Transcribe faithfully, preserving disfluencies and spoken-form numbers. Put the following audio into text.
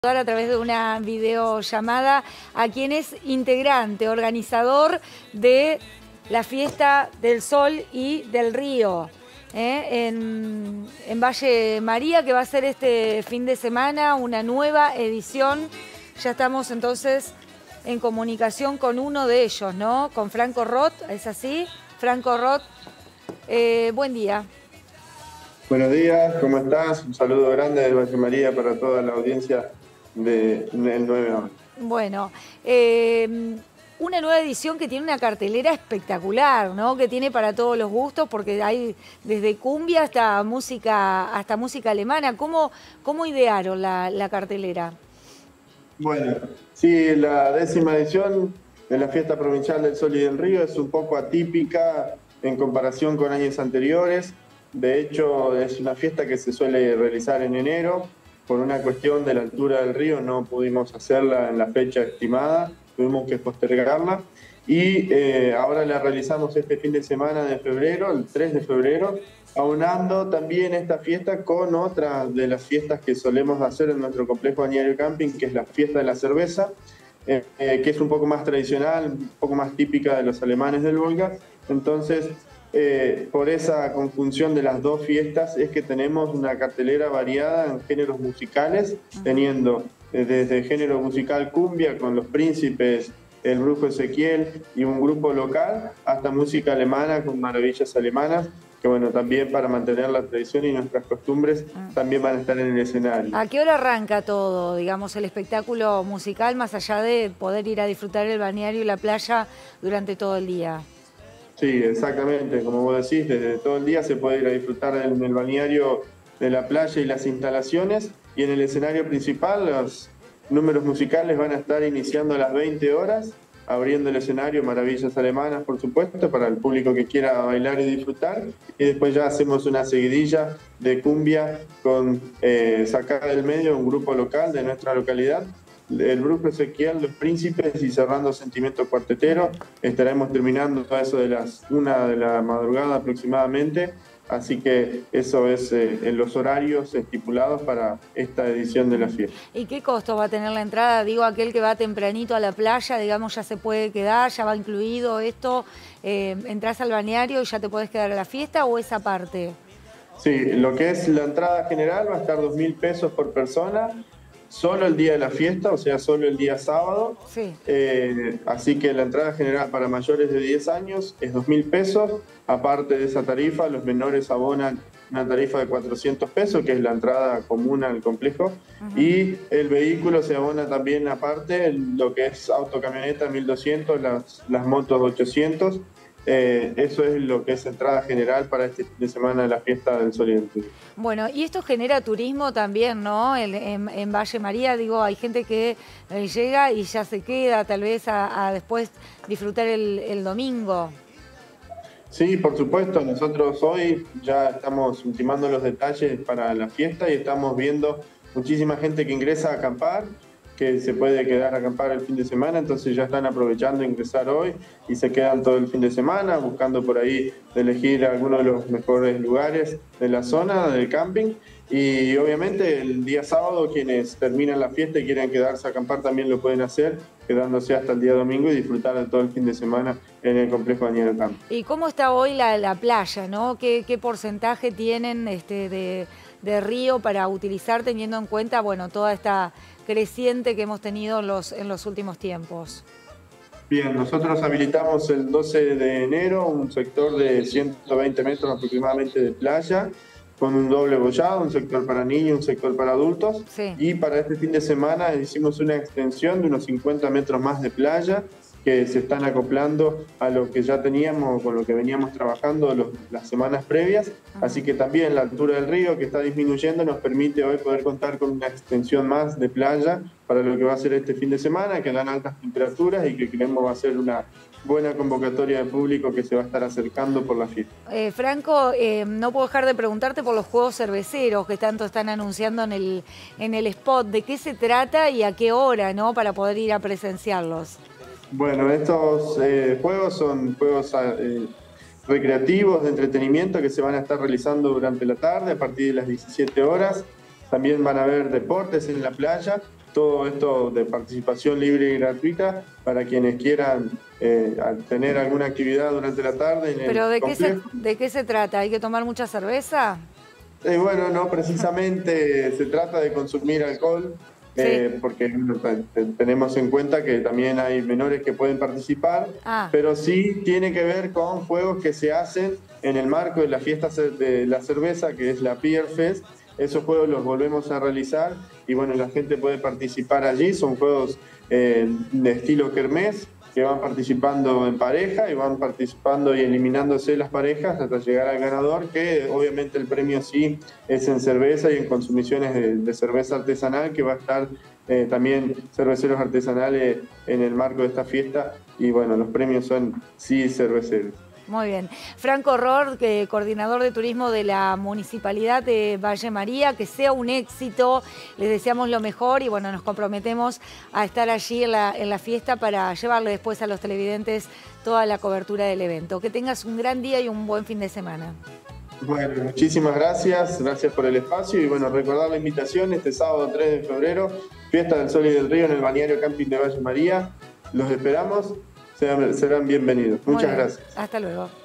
A través de una videollamada a quien es integrante, organizador de la Fiesta del Sol y del Río ¿eh? en, en Valle María, que va a ser este fin de semana una nueva edición. Ya estamos entonces en comunicación con uno de ellos, ¿no? Con Franco Roth, ¿es así? Franco Roth, eh, buen día. Buenos días, ¿cómo estás? Un saludo grande de Valle María para toda la audiencia del nueve once. Bueno, eh, una nueva edición que tiene una cartelera espectacular, ¿no? Que tiene para todos los gustos, porque hay desde cumbia hasta música, hasta música alemana. ¿Cómo, cómo idearon la, la cartelera? Bueno, sí, la décima edición de la Fiesta Provincial del Sol y del Río es un poco atípica en comparación con años anteriores. De hecho, es una fiesta que se suele realizar en enero. Por una cuestión de la altura del río no pudimos hacerla en la fecha estimada, tuvimos que postergarla. Y eh, ahora la realizamos este fin de semana de febrero, el tres de febrero, aunando también esta fiesta con otra de las fiestas que solemos hacer en nuestro complejo balneario camping, que es la fiesta de la cerveza, eh, eh, que es un poco más tradicional, un poco más típica de los alemanes del Volga. Entonces, Eh, por esa conjunción de las dos fiestas es que tenemos una cartelera variada en géneros musicales, teniendo eh, desde género musical cumbia con Los Príncipes, el Brujo Ezequiel y un grupo local, hasta música alemana con Maravillas Alemanas, que bueno, también para mantener la tradición y nuestras costumbres también van a estar en el escenario. ¿A qué hora arranca todo, digamos, el espectáculo musical, más allá de poder ir a disfrutar el balneario y la playa durante todo el día? Sí, exactamente, como vos decís, desde todo el día se puede ir a disfrutar en el balneario de la playa y las instalaciones, y en el escenario principal los números musicales van a estar iniciando a las veinte horas, abriendo el escenario Maravillas Alemanas, por supuesto, para el público que quiera bailar y disfrutar, y después ya hacemos una seguidilla de cumbia con eh, sacada del medio un grupo local de nuestra localidad, el Brujo Ezequiel, Los Príncipes y cerrando Sentimiento Cuartetero. Estaremos terminando a eso de las una de la madrugada aproximadamente, así que eso es eh, en los horarios estipulados para esta edición de la fiesta. ¿Y qué costo va a tener la entrada? Digo, aquel que va tempranito a la playa, digamos, ya se puede quedar, ya va incluido esto, eh, entras al balneario y ya te puedes quedar a la fiesta, ¿o esa parte? Sí, lo que es la entrada general va a estar dos mil pesos por persona, solo el día de la fiesta, o sea, solo el día sábado. Sí. Eh, así que la entrada general para mayores de diez años es dos mil pesos. Aparte de esa tarifa, los menores abonan una tarifa de cuatrocientos pesos, que es la entrada común al complejo. Uh-huh. Y el vehículo se abona también aparte, lo que es autocamioneta mil doscientos, las, las motos ochocientos. Eh, eso es lo que es entrada general para este fin de semana de la Fiesta del Sol y del Río. Bueno, y esto genera turismo también, ¿no? En, en, en Valle María, digo, hay gente que eh, llega y ya se queda tal vez a, a después disfrutar el, el domingo. Sí, por supuesto, nosotros hoy ya estamos ultimando los detalles para la fiesta y estamos viendo muchísima gente que ingresa a acampar, que se puede quedar a acampar el fin de semana, entonces ya están aprovechando ingresar hoy y se quedan todo el fin de semana buscando por ahí de elegir algunos de los mejores lugares de la zona del camping. Y obviamente el día sábado quienes terminan la fiesta y quieren quedarse a acampar también lo pueden hacer, quedándose hasta el día domingo y disfrutar de todo el fin de semana en el complejo balneario camping. ¿Y cómo está hoy la, la playa, no? ¿Qué, qué porcentaje tienen este, de, de río para utilizar, teniendo en cuenta, bueno, toda esta creciente que hemos tenido en los, en los últimos tiempos? Bien, nosotros habilitamos el doce de enero un sector de ciento veinte metros aproximadamente de playa, con un doble bollado, un sector para niños y un sector para adultos. Sí. Y para este fin de semana hicimos una extensión de unos cincuenta metros más de playa, que se están acoplando a lo que ya teníamos, con lo que veníamos trabajando los, las semanas previas. Ajá. Así que también la altura del río, que está disminuyendo, nos permite hoy poder contar con una extensión más de playa para lo que va a ser este fin de semana, que dan altas temperaturas y que creemos va a ser una buena convocatoria de público que se va a estar acercando por la fiesta. Eh, Franco, eh, no puedo dejar de preguntarte por los juegos cerveceros que tanto están anunciando en el, en el spot. ¿De qué se trata y a qué hora, ¿no? Para poder ir a presenciarlos. Bueno, estos eh, juegos son juegos eh, recreativos de entretenimiento que se van a estar realizando durante la tarde a partir de las diecisiete horas. También van a haber deportes en la playa todo esto de participación libre y gratuita para quienes quieran eh, tener alguna actividad durante la tarde. En ¿Pero el de qué, se, complejo. de qué se trata? ¿Hay que tomar mucha cerveza? Eh, bueno, no precisamente se trata de consumir alcohol, Sí. eh, porque bueno, tenemos en cuenta que también hay menores que pueden participar, Ah. pero sí tiene que ver con juegos que se hacen en el marco de la fiesta de la cerveza, que es la Beer Fest. Esos juegos los volvemos a realizar y bueno, la gente puede participar allí. Son juegos eh, de estilo kermés, que van participando en pareja y van participando y eliminándose las parejas hasta llegar al ganador, que obviamente el premio sí es en cerveza y en consumiciones de, de cerveza artesanal, que va a estar eh, también cerveceros artesanales en el marco de esta fiesta, y bueno, los premios son sí cerveceros. Muy bien. Franco Rohr, que coordinador de turismo de la Municipalidad de Valle María, que sea un éxito, les deseamos lo mejor y bueno, nos comprometemos a estar allí en la, en la fiesta para llevarle después a los televidentes toda la cobertura del evento. Que tengas un gran día y un buen fin de semana. Bueno, muchísimas gracias, gracias por el espacio y bueno, recordar la invitación este sábado tres de febrero, Fiesta del Sol y del Río en el Balneario Camping de Valle María. Los esperamos. Serán bienvenidos. Muchas gracias. Hasta luego.